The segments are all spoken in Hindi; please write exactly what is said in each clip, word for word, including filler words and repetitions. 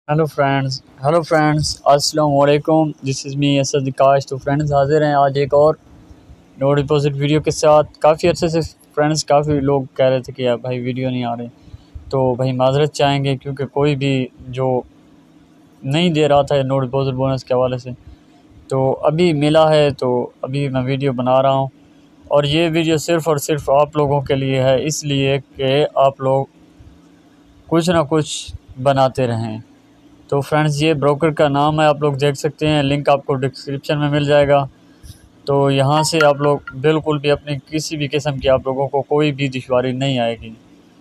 हेलो फ्रेंड्स हेलो फ्रेंड्स अस्सलाम वालेकुम। दिस इज़ मी असद काश। तो फ्रेंड्स हाजिर हैं आज एक और नो डिपॉजिट वीडियो के साथ। काफ़ी अच्छे से फ्रेंड्स काफ़ी लोग कह रहे थे कि यार भाई वीडियो नहीं आ रहे, तो भाई माजरत चाहेंगे क्योंकि कोई भी जो नहीं दे रहा था नो डिपॉजिट बोनस के हवाले से, तो अभी मिला है, तो अभी मैं वीडियो बना रहा हूँ। और ये वीडियो सिर्फ़ और सिर्फ आप लोगों के लिए है, इसलिए कि आप लोग कुछ ना कुछ बनाते रहें। तो फ्रेंड्स ये ब्रोकर का नाम है, आप लोग देख सकते हैं, लिंक आपको डिस्क्रिप्शन में मिल जाएगा। तो यहाँ से आप लोग बिल्कुल भी अपनी किसी भी किस्म की आप लोगों को कोई भी दुश्वारी नहीं आएगी।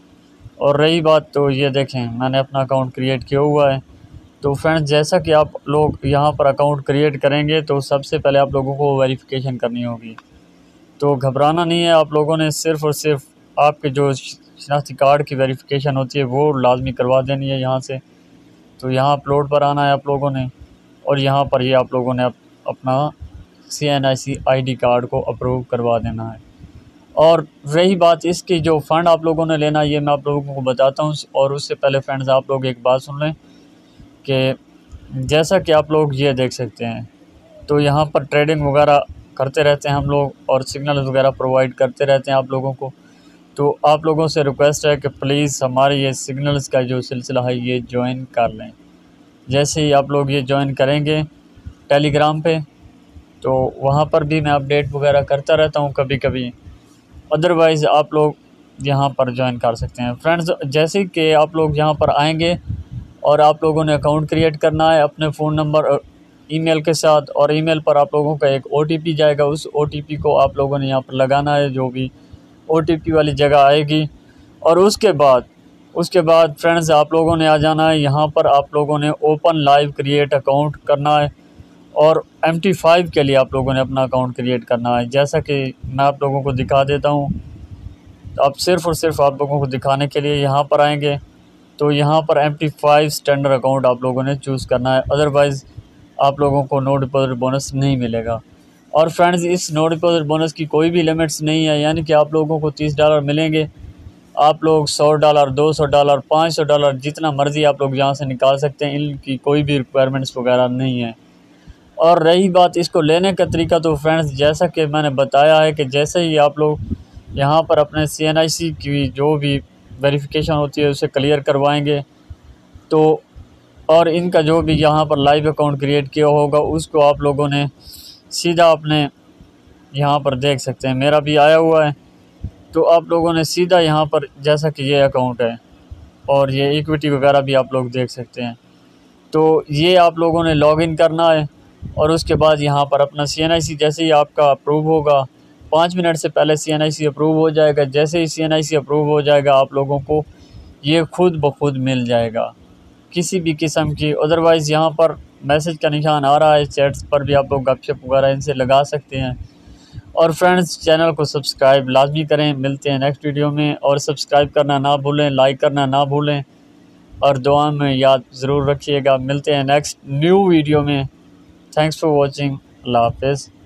और रही बात, तो ये देखें मैंने अपना अकाउंट क्रिएट किया हुआ है। तो फ्रेंड्स जैसा कि आप लोग यहाँ पर अकाउंट क्रिएट करेंगे तो सबसे पहले आप लोगों को वेरिफिकेशन करनी होगी। तो घबराना नहीं है, आप लोगों ने सिर्फ़ और सिर्फ आपके जो शनाख्ती कार्ड की वेरिफिकेशन होती है वो लाजमी करवा देनी है यहाँ से। तो यहाँ अपलोड पर आना है आप लोगों ने, और यहाँ पर ये आप लोगों ने अप, अपना C N I C I D card को अप्रूव करवा देना है। और रही बात इसकी, जो फ़ंड आप लोगों ने लेना ये मैं आप लोगों को बताता हूँ। और उससे पहले फ्रेंड्स आप लोग एक बात सुन लें कि जैसा कि आप लोग ये देख सकते हैं, तो यहाँ पर ट्रेडिंग वगैरह करते रहते हैं हम लोग, और सिग्नल वगैरह प्रोवाइड करते रहते हैं आप लोगों को। तो आप लोगों से रिक्वेस्ट है कि प्लीज़ हमारे ये सिग्नल्स का जो सिलसिला है ये ज्वाइन कर लें। जैसे ही आप लोग ये ज्वाइन करेंगे टेलीग्राम पे, तो वहाँ पर भी मैं अपडेट वगैरह करता रहता हूँ कभी कभी। अदरवाइज़ आप लोग यहाँ पर ज्वाइन कर सकते हैं फ्रेंड्स। जैसे कि आप लोग यहाँ पर आएंगे और आप लोगों ने अकाउंट क्रिएट करना है अपने फ़ोन नंबर और ईमेल के साथ, और ईमेल पर आप लोगों का एक ओटीपी जाएगा। उस ओटीपी को आप लोगों ने यहाँ पर लगाना है, जो भी ओटीपी वाली जगह आएगी। और उसके बाद उसके बाद फ्रेंड्स आप लोगों ने आ जाना है यहाँ पर, आप लोगों ने ओपन लाइव क्रिएट अकाउंट करना है, और एम टी फाइव के लिए आप लोगों ने अपना अकाउंट क्रिएट करना है। जैसा कि मैं आप लोगों को दिखा देता हूँ, तो आप सिर्फ़ और सिर्फ आप लोगों को दिखाने के लिए यहाँ पर आएंगे। तो यहाँ पर M T five standard account आप लोगों ने चूज़ करना है, अदरवाइज़ आप लोगों को नो डिपॉजिट बोनस नहीं मिलेगा। और फ्रेंड्स इस नो डिपॉजिट बोनस की कोई भी लिमिट्स नहीं है, यानी कि आप लोगों को तीस डॉलर मिलेंगे। आप लोग सौ डॉलर, दो सौ डॉलर, पाँच सौ डॉलर जितना मर्ज़ी आप लोग यहाँ से निकाल सकते हैं, इनकी कोई भी रिक्वायरमेंट्स वगैरह नहीं है। और रही बात इसको लेने का तरीका, तो फ्रेंड्स जैसा कि मैंने बताया है कि जैसे ही आप लोग यहाँ पर अपने सी एन आई सी की जो भी वेरिफिकेशन होती है उसे क्लियर करवाएंगे, तो और इनका जो भी यहाँ पर लाइव अकाउंट क्रिएट किया होगा उसको आप लोगों ने सीधा अपने यहाँ पर देख सकते हैं, मेरा भी आया हुआ है। तो आप लोगों ने सीधा यहाँ पर, जैसा कि ये अकाउंट है और ये इक्विटी वगैरह भी आप लोग देख सकते हैं, तो ये आप लोगों ने लॉगिन करना है। और उसके बाद यहाँ पर अपना सी एन आई सी जैसे ही आपका अप्रूव होगा, पाँच मिनट से पहले सी एन आई सी अप्रूव हो जाएगा। जैसे ही सी एन आई सी अप्रूव हो जाएगा आप लोगों को ये खुद ब खुद मिल जाएगा किसी भी किस्म की। अदरवाइज़ यहाँ पर मैसेज का निशान आ रहा है, चैट्स पर भी आप लोग गपशप वगैरह इनसे लगा सकते हैं। और फ्रेंड्स चैनल को सब्सक्राइब लाजमी करें। मिलते हैं नेक्स्ट वीडियो में, और सब्सक्राइब करना ना भूलें, लाइक करना ना भूलें, और दुआ में याद ज़रूर रखिएगा। मिलते हैं नेक्स्ट न्यू वीडियो में। Thanks for watching. अल्लाह हाफ़िज़।